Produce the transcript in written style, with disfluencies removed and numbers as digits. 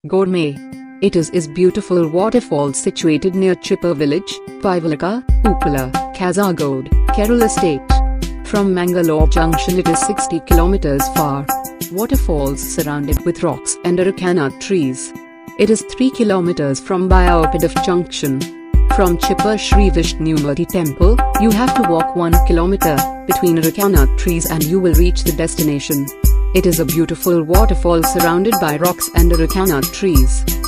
Gurme. It is beautiful waterfall situated near Chippar village, Paivalike, Uppala, Kasargod, Kerala state. From Mangalore junction it is 60 kilometers far. Waterfalls surrounded with rocks and aracanut trees. It is 3 kilometers from bayar padav junction. From Chippar Shree Vistnumurty temple, you have to walk 1 kilometer between aracanut trees and you will reach the destination. It is a beautiful waterfall surrounded by rocks and aracanut trees.